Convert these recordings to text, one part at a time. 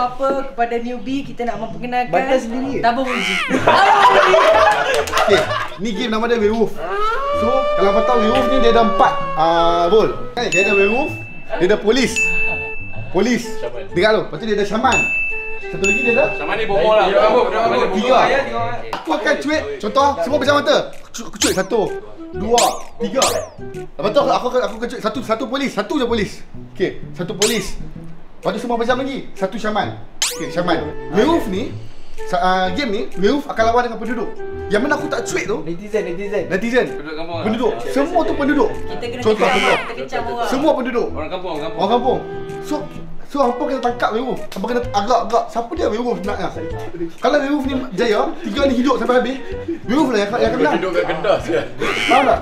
apa-apa kepada newbie, kita nak memperkenalkan Bantai sendiri. tabung uji. Okay, ni game nama dia werewolf. So, kalau kau tahu werewolf ni dia ada 4 role. Dia ada werewolf, dia ada polis. Dengar tu. Lepas tu dia ada shaman. Satu lagi dia ada Sama ni bomol lah. tiga. Aku akan cuit. Contoh, semua pejam mata. Aku cuit 1, 2, 3. Lepas tu aku akan cuit satu polis. Satu je polis. Okay, satu polis. Lepas tu semua pejam lagi. Satu shaman. Okay, shaman. Werewolf ni game ni, werewolf akan lawan dengan penduduk. Yang mana aku tak cuit tu Netizen. Penduduk kampung. Penduduk. Semua tu penduduk. Kita kena Contoh kecam orang. semua penduduk. Orang kampung. Orang kampung. So hampa kena tangkap werewolf. Hampa kena agak-agak. Siapa dia werewolf sebenarnya? Kalau werewolf ni jaya, 3 ni hidup sampai habis, werewolf lah yang akan menang. Hidup kat kendas ke? Faham tak?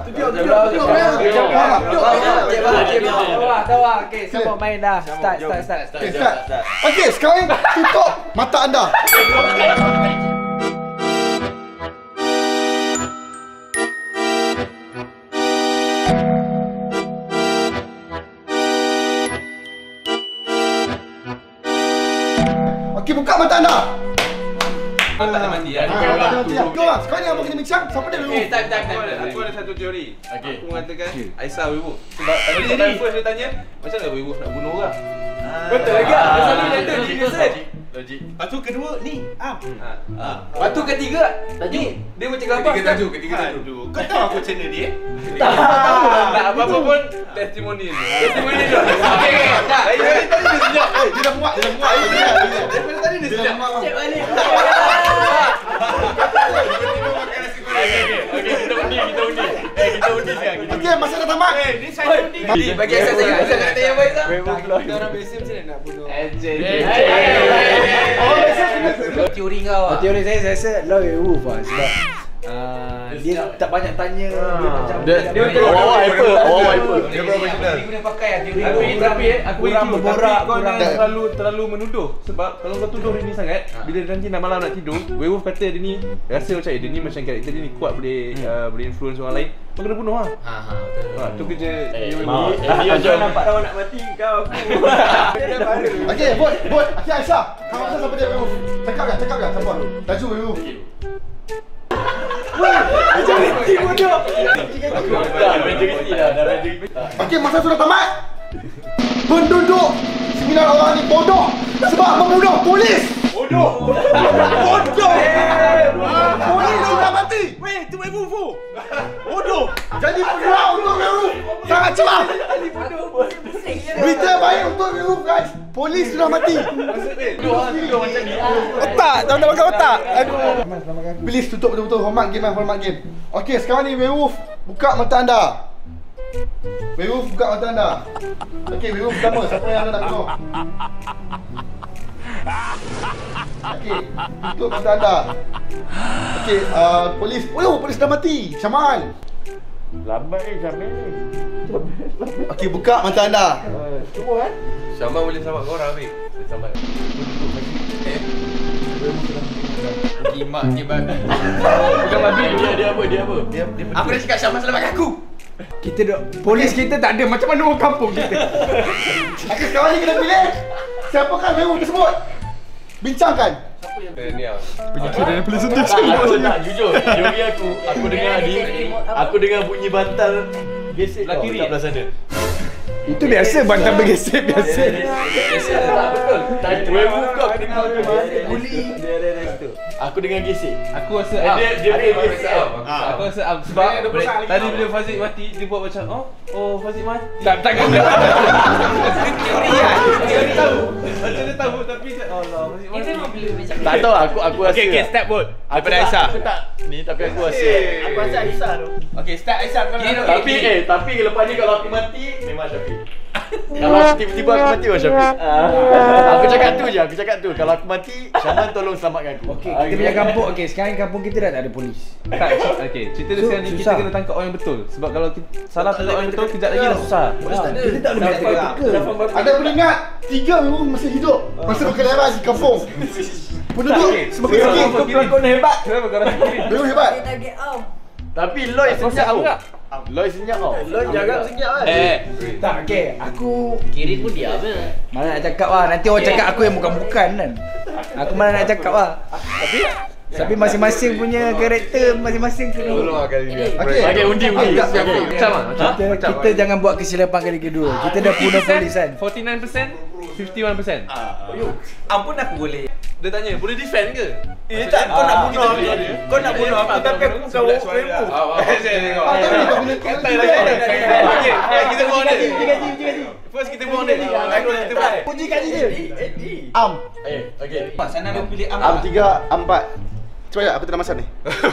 Tawa. Okey, semua main dah. Start. Okay, start. Okay, sekarang tutup mata anda. Okey, buka mata anda. Tak ada mandi ya. Sekarang ni apa kena bincang? Siapa dia werewolf? Aku ada satu teori. Aku mengatakan Aisyah werewolf. Sebab tadi first dia tanya, macam mana werewolf nak bunuh orang? Betul ke? Pasal ni betul Logik. Lepas tu kedua ni Am. Lepas tu ketiga tadi dia macam gambar. Ketiga tajuk. Kau tahu aku channel dia? Tak tahu lah. Nak apa-apa pun testimoni dulu. Okey. Dia dah muak. Daripada tadi dia Dia dah muak. Cek balik. Okey, kita undi sekarang. Okey, masa dah tamat. ni saya undi. Bagi Aisyah saya. Aisyah nak tanya apa Aisyah? Kita orang biasa macam mana nak bunuh? Teori kau. Teori saya rasa law werewolf lah sebab dia tak banyak tanya. Dia macam Awal hyper. Dia profesional. dia guna pakai teori. Tapi aku kurang itu berborak, kau kurang terlalu menuduh. Sebab kalau kau tuduh dia ni sangat, bila nanti nak malam nak tidur, werewolf kata dia ni rasa macam dia ni macam karakter dia ni kuat boleh influence orang lain. Kau kena bunuh lah. Tu kerja Dia jangan nampak lawan nak mati kau aku. Okey, Bot. Okey, Aisyah. Kau rasa siapa dia werewolf? Cakap kan siapa? Laju werewolf. Okey, masa sudah tamat. Penduduk 9 orang ni bodoh sebab membunuh polis. Bodoh. Polis sudah mati. Weh, tu werewolf. Bodoh. Jadi peluang untuk werewolf sangat celah. Berita baik untuk werewolf guys. Polis sudah mati. Otak, tak pakai otak. Aduh. Please tutup betul-betul hormat game. Okey, sekarang ni werewolf buka mata anda. Werewolf buka mata anda. Okey, werewolf pertama, siapa yang anda nak bunuh? Okey, tutup mata anda. Okey, polis dah mati. Syamal. Lambat Syamil ni. Okey, buka mata anda. Semua kan? Syamil boleh selamat kau orang Habib. Boleh selamat. Kimak. Bukan Habib, dia apa? Aku dah cakap Syamil selamatkan aku. Kita polis kita tak ada macam mana orang kampung kita. Okey, sekarang ni kita pilih siapakah werewolf tersebut. Bincangkan. Ni ah. Penyikiran polis sendiri. Aku tak jujur, teori aku dengar bunyi bantal gesek Belah kiri. kat belah sana. Itu biasa bantal bergesek biasa. Biasa tak betul. Werewolf kau kena Buli. dia situ. Aku dengar gesek. Aku rasa Dia gesek. Aku rasa sebab tadi bila Fazik mati dia buat macam Fazik mati. Tak kena. Teori tahu. Macam dia tahu tapi Allah Fazik mati. Dia memang boleh macam Tak tahu aku rasa. Okey, start bot. Aku Aisyah. Aku tak ni tapi aku rasa. Aku rasa Aisyah tu. Okey, start Aisyah kau. Tapi lepas ni kalau aku mati memang Syafiq. Kalau tiba-tiba aku mati Syafiq. Aku cakap tu. Kalau aku mati, Syaman tolong selamatkan aku. Okey, kita punya kampung. Okey, sekarang kampung kita dah tak ada polis. Tak, okey. Cerita dia sekarang ni kita kena tangkap orang yang betul. Sebab kalau kita salah tangkap orang yang betul, kejap lagi dah susah. Kita tak boleh teka. Ada peringat 3 werewolf masih hidup. Masa berkeliaran di kampung. Penduduk semakin sikit. Kau pelakon hebat. Kenapa kau rasa kiri? Werewolf hebat. dia target Tapi Loy senyap enggak? Loy senyap tau. Lo jaga senyap kan? Tak, okey. Aku Kiri pun diam je. mana nak cakap lah. Nanti orang cakap aku yang bukan-bukan kan. Aku mana nak cakap lah. Tapi masing-masing punya karakter masing-masing kena. Tolong lah kali ni. Okey. Undi. Kita jangan buat kesilapan kali kedua. Kita dah punya polis kan. 49%, 51%. Ampun aku boleh. Dia tanya, boleh defend ke? Tak, kau nak bunuh aku. Kau nak bunuh aku tapi aku bukan werewolf. Saya tengok. Kita buang dia. First kita buang dia. Kita buang. Puji kali dia. Am. Okey. Sana dia pilih Am 3, Am 4. Cepat aku tak ada masa ni.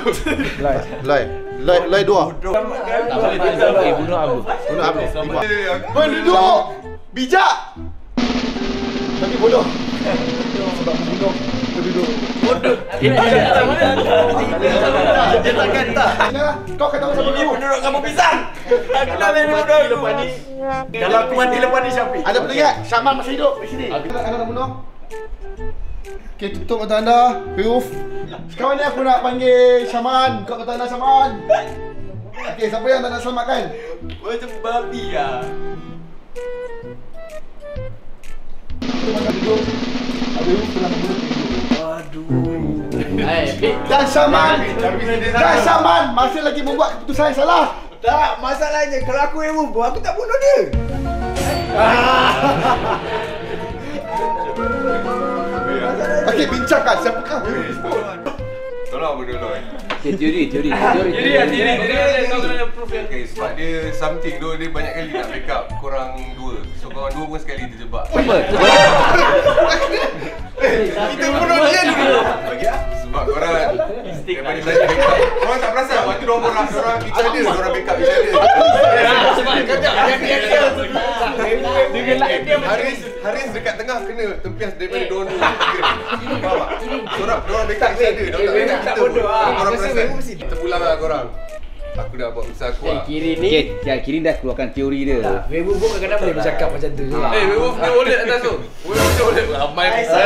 Loy 2. Tak boleh bunuh Abu. Bunuh Am 5. Penduduk bijak. Tapi bodoh. Sebab membunuh penduduk. Dia takkan tak. Kau kata apa sama aku? Penduduk kamu pisang. Aku nak main bodoh lepas ni. Kalau aku mati lepas ni Syafiq. Ada betul tak? Syaman masih hidup di sini. Anda nak bunuh? Okey, tutup mata anda. Werewolf. Sekarang ni aku nak panggil Syaman. Kau kata anda Syaman. Okey, siapa yang tak nak selamatkan? Macam babi lah. Kita makan duduk. Werewolf telah membunuh penduduk. Dan Syaman masih lagi membuat keputusan yang salah. Tak, masalahnya kalau aku werewolf, aku tak bunuh dia. Okey, bincangkan siapakah werewolf? Tolong bunuh Loy. Okay, teori. Diri. Kau kena proof yang Okay, sebab dia something tu dia banyak kali nak backup korang dua. So korang dua pun sekali terjebak. Kita bunuh dia dulu. Sebab korang daripada tadi backup. Korang tak perasan waktu diorang each other, diorang backup each other. Haris dekat tengah kena tempias daripada diorang dua. Faham tak? Diorang backup each other. Diorang tak bodoh lah. Korang perasan. Kita pulang lah korang. Aku dah buat usaha aku lah. Kiri ni. Kiri dah keluarkan teori dia. Werewolf pun kadang-kadang boleh bercakap macam tu juga. Werewolf dia wallet atas tu. Werewolf dia wallet. Ramai pisang.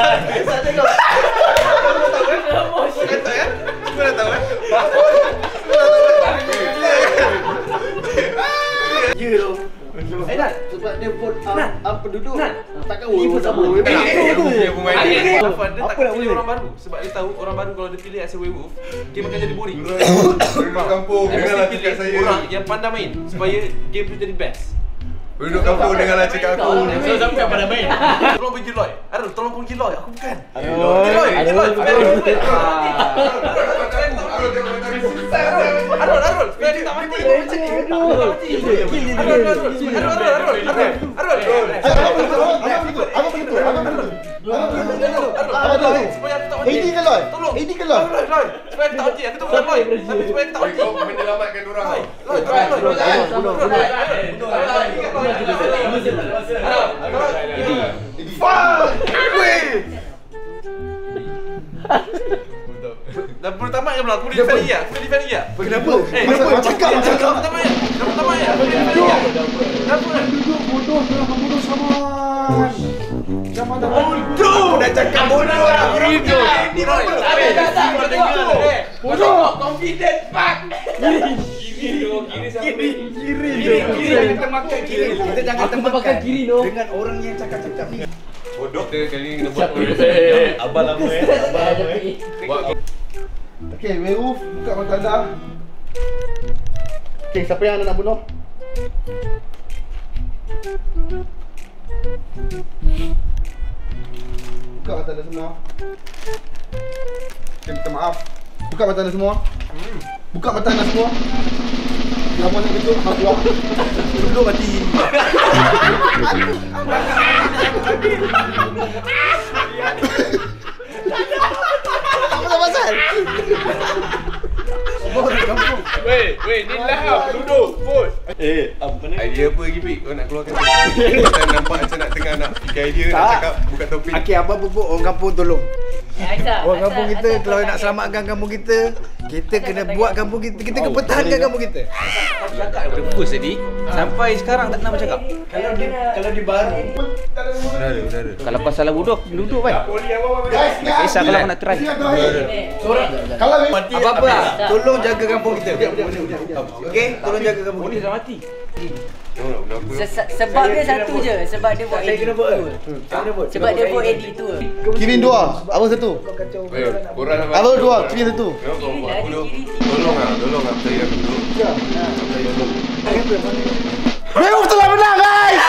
Kata ya? Kau dah tahu kan? Ya tu. Nat, sebab dia vote penduduk. Takkan werewolf sama. Dia pemain ni. Dia tak pilih orang baru. Sebab dia tahu orang baru kalau dia pilih as a werewolf, game akan jadi boring. Penduduk kampung, Dia dengarlah mesti cakap pilih saya. orang yang pandai main supaya game tu jadi best. Penduduk kampung, dengarlah cakap aku. So siapa yang pada main? Tolong pergi Loy. Arul, tolong pergi Loy. Aku bukan. Loy. Arul, biar dia tak mati. Ini ke Loy? Ini ke Loy? Supaya aku tak mati. Aku tu bukan Loy. Supaya aku tak mati. Kau menyelamatkan orang. Loy. Dah perlu tamat ke belum? Aku boleh defend lagi tak? Aku boleh defend lagi tak? Kenapa? Cakap. Dah tamat ya? Kenapa? Penduduk bodoh telah membunuh Syaman. Syaman dah Bodoh! Dah cakap bodoh lah. Ini bodoh. Confident fuck. Kiri kita makan kiri. Kita jangan makan kiri dengan orang yang cakap-cakap ni. Bodoh dia kali ni kena buat. Abang lama Okey, werewolf buka mata anda. Okey, siapa yang anda nak bunuh? Buka mata anda semua. Okey, minta maaf. Buka mata anda semua. Buka mata anda semua. Lama nak tutup, hang keluar. Duduk mati. Apa pasal? Weh, ni lah penduduk. Vote. apa ni? Idea apa lagi Pik? Kau nak keluarkan tu? Kita nampak macam nak tengah nak fikir idea. Nak cakap buka topik. Okey, apa-apa pun orang kampung tolong. Orang kampung kita kalau nak selamatkan kampung kita kena buat kampung kita. Kita kena pertahankan kampung kita. Cakap daripada first tadi sampai sekarang tak pernah bercakap. Kalau di baru Kalau kau salah duduk kan. Guys, Tak kisah kalau kau nak try. Kalau apa-apa lah, tolong jaga kampung kita. Okey, tolong jaga kampung kita. Dah mati. Sebab dia satu je. Sebab dia buat Saya edit kena tu. vote. Sebab dia buat edit tu. Kirin 2, abang 1. Korang Abang 2, Kirin 1. Tolong lah saya dulu. Werewolf telah menang guys.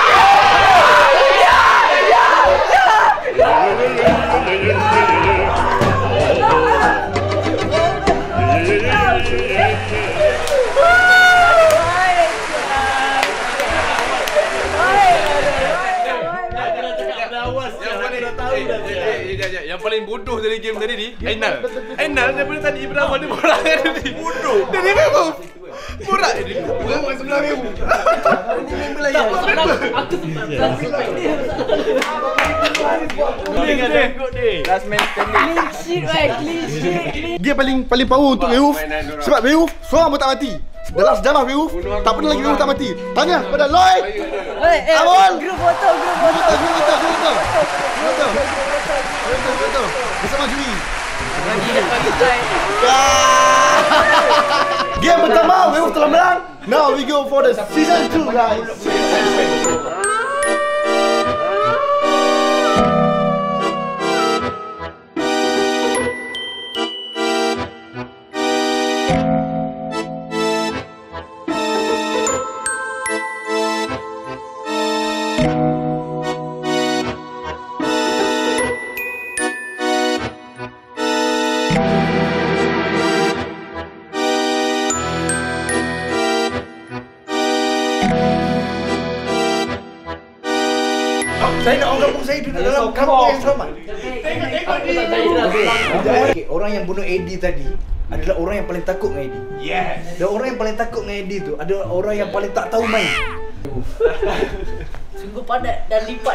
Yang paling bodoh dari game tadi ni Ainal daripada tadi berawal dia borak tadi. Bodoh. Dia ni memang borak dia. Borak sebelah memang. Ini member lain. Aku Last man standing. Clean sheet, clean sheet. Dia paling power untuk werewolf. Sebab werewolf seorang pun tak mati. Dalam sejarah werewolf tak pernah lagi werewolf tak mati. Tanya kepada Lloyd. Awal. Group foto. Betul. Bersama juri. Game pertama werewolf telah menang. Now we go for the season 2 guys. Saya nak orang kampung saya duduk dalam kampung yang selamat. Okay, orang yang bunuh Eddie tadi adalah orang yang paling takut dengan Eddie. Yes. Dan orang yang paling takut dengan Eddie tu adalah orang yang paling tak tahu main. Sungguh padat dan lipat.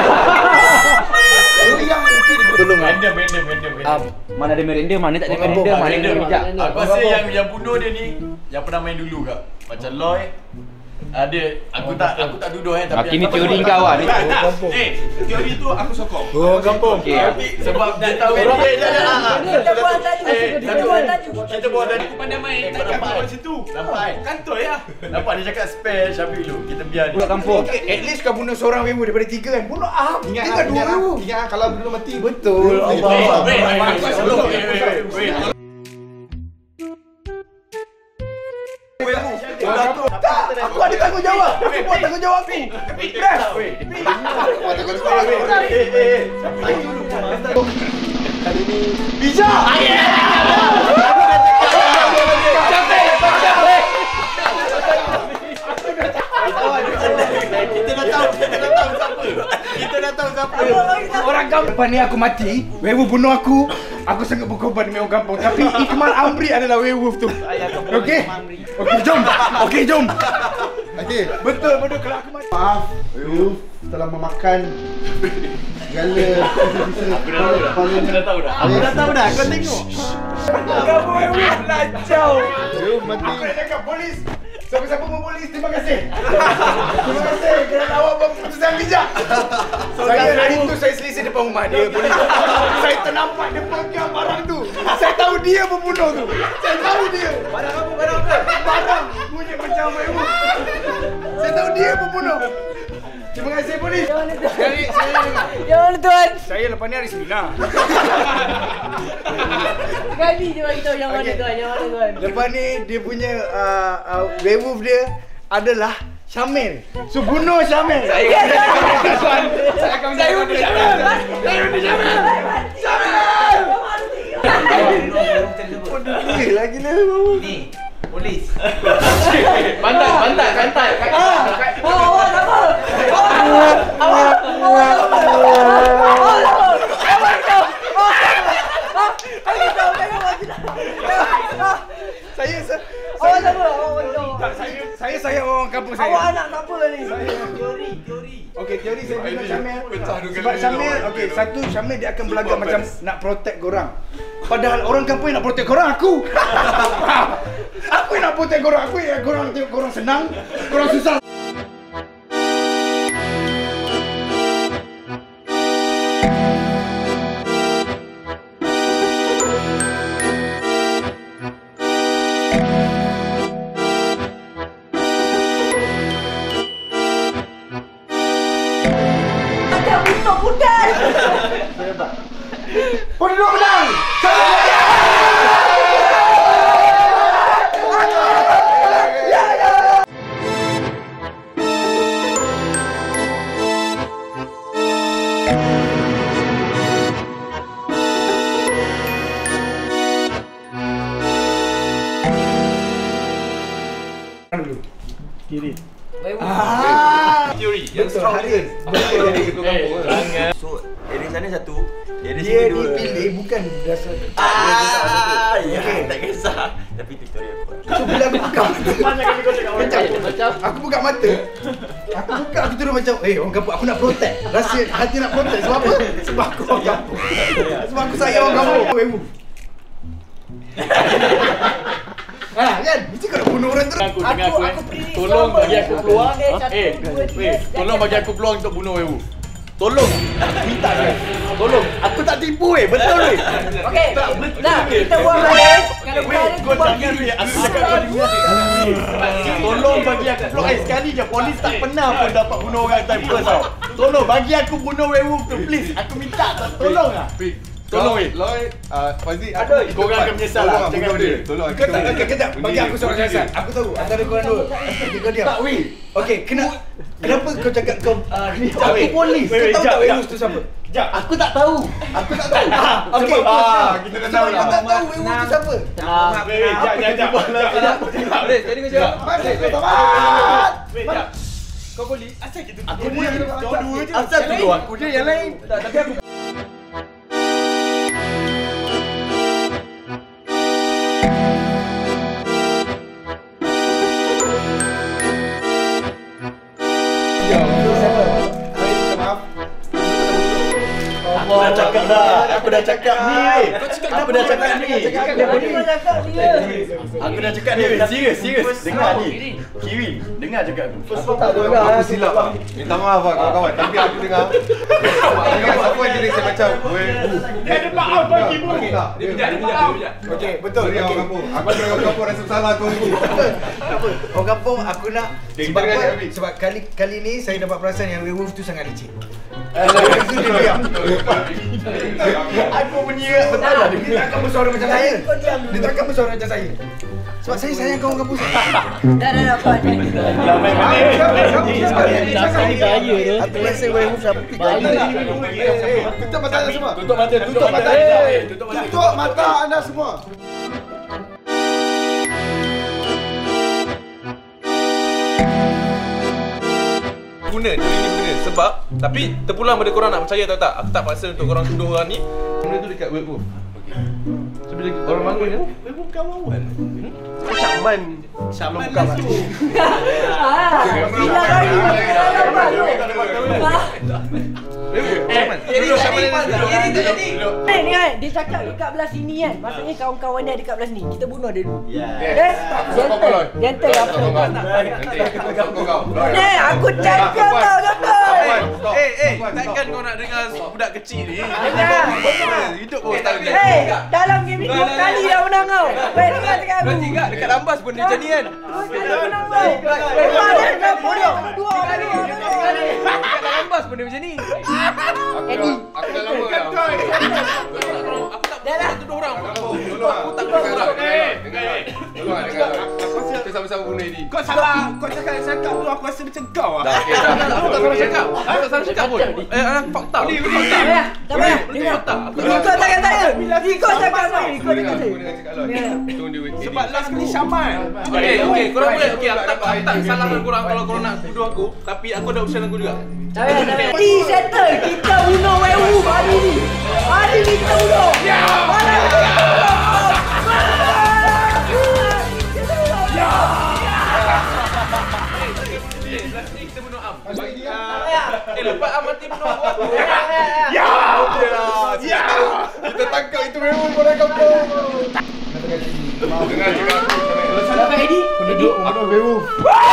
Yang mungkin Tolong Random. Mana ada merenda, mana tak ada merenda, mana ada rejak. Aku rasa yang bunuh dia ni yang pernah main dulu kak. Macam Lloyd ada aku tak duduk tapi Ini teori kau lah ni. teori tu aku sokong. Oh, kampung. Tapi sebab dia tahu dia Kita buat tajuk. kita buat tadi pandai main. Tak nampak di situ. Nampak kantoi lah. Nampak dia cakap spare Syafiq dulu. Kita biar Buat kampung. Okay, at least kau bunuh seorang werewolf daripada 3 kan. Bunuh tinggal 2 werewolf. Ingat kalau dulu mati. Betul. Allah. Wait. Aku ada tanggungjawab. Aku buat tanggungjawab aku. Aku buat tanggungjawab. Kali ni bijak. Kita dah tahu siapa. Orang kampung. Lepas ni aku mati, werewolf bunuh aku. Aku sangat berkorban demi orang kampung. Tapi Ikmal Amri adalah werewolf tu. Okey? Okey, jom. Okey. Betul kalau aku mati. Maaf, werewolf telah memakan segala Aku dah tahu dah. Kau tengok. Kamu werewolf lacau. Werewolf mati. Aku nak cakap polis. Siapa-siapa polis, terima kasih. Terima kasih kerana awak buat keputusan bijak. Saya hari itu saya selisih depan rumah dia polis. Saya ternampak dia pegang barang tu. Saya tahu dia pembunuh tu. Saya tahu dia. Barang apa? Barang bunyi macam werewolf. Saya tahu dia pembunuh. Terima kasih polis. Jangan tuan. Saya lepas ni hari seminar. Sekali je bagi tahu yang mana tuan. Lepas ni dia punya werewolf dia adalah Syamil. So bunuh Syamil. Saya akan Syamil. Lagi lah. Ni, polis. Pantai. Saya sayang orang kampung saya. Awak anak apa ni? Teori. Okey, teori saya bilang Syamil. Pecah dua Sebab kali Syamil, dulu. okey, satu Syamil dia akan berlagak macam nak protect korang. Padahal orang kampung yang nak protect korang aku. Aku yang nak protect korang. Aku yang korang tengok korang senang, korang susah. Penduduk menang! Kiri. Teori yang strong kan. Jadi ketua kampung. So, area sana satu, area Dia sini dua. dipilih bukan dasar. Ya, tak kisah. Tapi tu teori aku. So bila aku buka Mana kali kau cakap macam aku buka mata. Aku buka aku terus macam, orang kampung aku nak protect. Rasa hati nak protect sebab apa? Sebab aku orang kampung. Sebab aku sayang orang kampung. Werewolf. Kan? Mesti kau nak bunuh orang terus. Aku tengah aku tolong bagi aku peluang. Tolong bagi aku peluang untuk bunuh werewolf. Tolong. Minta dia. Tolong. Aku tak tipu betul weh. Okey. Nah, kita buat balik. Kalau Kau jangan weh. Aku cakap kau dengar. Tolong bagi aku peluang. Sekali je polis tak pernah pun dapat bunuh orang time first tau. Tolong bagi aku bunuh werewolf tu please. Aku minta tolong ah. Tolong weh. Lloyd, Fazi, Korang akan menyesal lah. Jangan dia. Tolong Kau tak kejap bagi aku seorang siasat. Aku tahu antara korang dua. Kau diam. Tak weh. Okey, kenapa kau cakap kau aku weh. polis? Kau tahu tak werewolf tu siapa? Aku tak tahu. Aku tak tahu. Okey. kita dah tahu Kau tak tahu werewolf tu siapa? Boleh, tadi kau jawab. Kau polis? Asal kita aku ni dua je. Asal tu aku je yang lain. Tapi aku Aku dah cakap dah. Aku dah cakap ni. Aku dah cakap ni. Aku dah cakap ni. Serius. Dengar ni. Kiri. Dengar cakap aku. Aku silap lah. Minta maaf lah kawan-kawan. Tapi aku dengar. Siapa yang jenis macam Dia ada maaf bagi mu. Dia bijak. Okey, betul. Sorry orang kampung. Aku ada orang kampung rasa bersalah kau ni. Apa? Orang kampung aku nak sebab kita apa? ambil. Sebab kali ni saya dapat perasan yang werewolf tu sangat licik. Itu dia diam. Aku menyirat betul lah. Dia takkan bersuara macam saya. Dia takkan bersuara macam saya. Sebab saya sayang kawan kampung saya. Dah kuat. Aku rasa werewolf siapa pick Tutup mata anda semua. Tutup mata. Tutup mata anda semua. Guna teori ni guna sebab tapi terpulang pada korang nak percaya atau tak. Aku tak paksa untuk korang tuduh orang ni. Benda tu dekat werewolf. So bila orang bangun ni Werewolf kawan. Syaman masuk. Ni kan, dia cakap dekat belah sini kan. Maksudnya kawan-kawan dia dekat belah sini. Kita bunuh dia dulu. Dia enter apa? Aku cakap tau betul. Takkan kau nak dengar budak kecil ni? Hidup kau tak ada. Dalam game ni 2 kali dah menang kau. Dengar cakap aku. Dekat Rambas pun dia macam ni kan. 2 kali menang kau. Dia dah bodoh. 2 kali. Dekat Rambas pun dia macam ni. Aku dah lama dah. Aku tak boleh tuduh orang. Aku tak boleh tuduh orang. Dengar. Kita sama-sama bunuh ini. Kau salah. Kau cakap tu aku rasa macam kau ah. Aku tak salah cakap. Aku tak salah cakap pun. Fakta. Ni fakta. Tak payah. Ini fakta. Ikut tangan saya. Ikut cakap saya. Ikut Dengar, cakap saya. aku dengar cakap Lloyd. Sebab last kali Syaman. Okey, korang boleh. Okey, aku tak salahkan korang kalau korang nak tuduh aku, tapi aku ada urusan aku juga. Tak payah. Jadi settle. Kita bunuh werewolf hari ni. Hari ni kita bunuh. Mana Kita bunuh Am. Bagi dia. Dengar cakap aku Syamil. Siapa Eddie? Penduduk werewolf.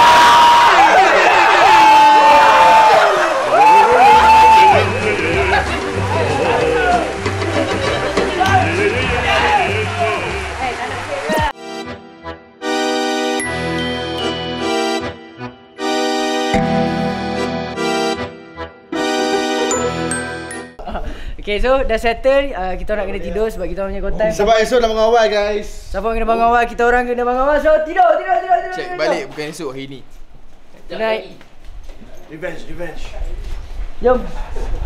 Okay, so dah settle. Kita orang kena tidur sebab kita orang punya konten. Sebab esok dah bangun awal guys. Siapa kena bangun awal, kita orang kena bangun awal. So tidur. Check balik bukan esok hari ni. Tonight. Revenge. Jom.